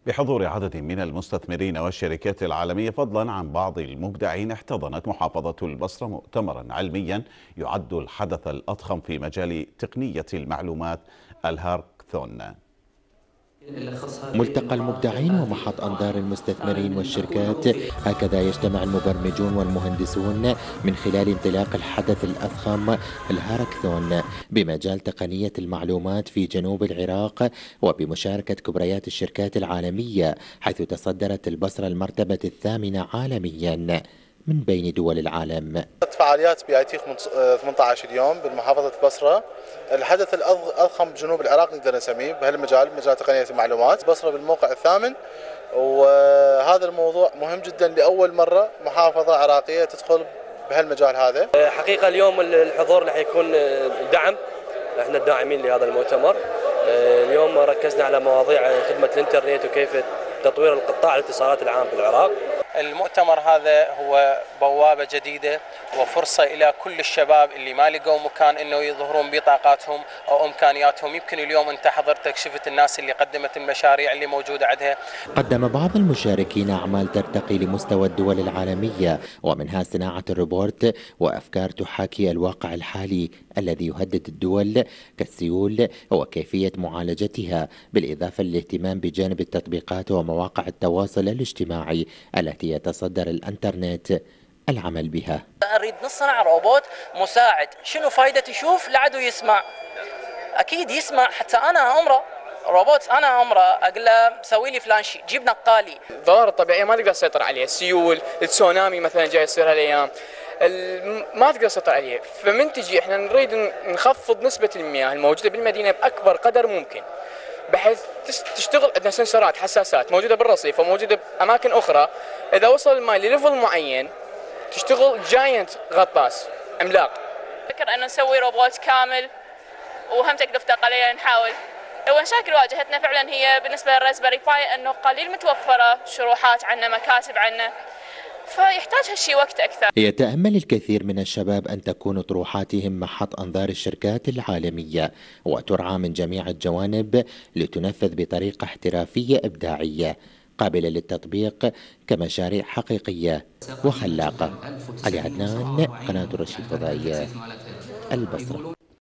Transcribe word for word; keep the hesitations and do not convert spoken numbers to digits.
بحضور عدد من المستثمرين والشركات العالمية فضلا عن بعض المبدعين، احتضنت محافظة البصرة مؤتمرا علميا يعد الحدث الأضخم في مجال تقنية المعلومات، الهاكاثون. ملتقى المبدعين ومحط أنظار المستثمرين والشركات، هكذا يجتمع المبرمجون والمهندسون من خلال انطلاق الحدث الأضخم الهاكاثون بمجال تقنية المعلومات في جنوب العراق، وبمشاركة كبريات الشركات العالمية، حيث تصدرت البصرة المرتبة الثامنة عالميا من بين دول العالم. فعاليات بي اي تي ثمانية عشر يوم بالمحافظة البصرة، الحدث الأضخم بجنوب العراق نقدر نسميه بهالمجال، مجال تقنية المعلومات. البصرة بالموقع الثامن، وهذا الموضوع مهم جدا، لأول مرة محافظة عراقية تدخل بهالمجال هذا. حقيقة اليوم الحضور راح يكون دعم، احنا الداعمين لهذا المؤتمر. اليوم ركزنا على مواضيع خدمة الانترنت وكيف تطوير القطاع الاتصالات العام في العراق. المؤتمر هذا هو بوابة جديدة وفرصة إلى كل الشباب اللي ما لقوا مكان إنه يظهرون بطاقاتهم أو إمكانياتهم. يمكن اليوم أنت حضرتك شفت الناس اللي قدمت المشاريع اللي موجودة عندها. قدم بعض المشاركين أعمال ترتقي لمستوى الدول العالمية، ومنها صناعة الروبوت وأفكار تحاكي الواقع الحالي الذي يهدد الدول كالسيول وكيفية معالجتها، بالإضافة للاهتمام بجانب التطبيقات ومواقع التواصل الاجتماعي التي يتصدر الانترنت العمل بها. نريد نصنع روبوت مساعد، شنو فايدة يشوف لعدو يسمع؟ أكيد يسمع، حتى أنا عمره روبوت، أنا عمره أقول له سوي لي فلان شيء، جيب نقالي. الظواهر الطبيعية ما تقدر تسيطر عليها، السيول، التسونامي مثلا جاي يصير هالايام ما تقدر تسيطر عليه، فمن تجي احنا نريد نخفض نسبة المياه الموجودة بالمدينة بأكبر قدر ممكن، بحيث تشتغل عندنا سنسورات حساسات موجودة بالرصيف وموجودة بأماكن أخرى، إذا وصل الماء لليفل معين تشتغل جاينت غطاس عملاق. فكر أنه نسوي روبوت كامل وهم تكلفته قليلة. نحاول المشاكل واجهتنا فعلا هي بالنسبة للراسبري باي أنه قليل متوفرة شروحات عنا، مكاتب عنا، فيحتاج هالشي وقت أكثر. يتأمل الكثير من الشباب أن تكون طروحاتهم محط أنظار الشركات العالمية، وترعى من جميع الجوانب لتنفذ بطريقة احترافية إبداعية قابلة للتطبيق كمشاريع حقيقية وخلاقة. علي عدنان، قناة الرشيد الفضائية، البصرة.